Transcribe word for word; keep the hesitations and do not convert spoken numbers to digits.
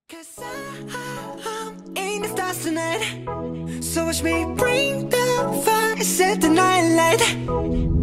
Cause I, I'm in the stars tonight. So watch me bring the fire, set the night light.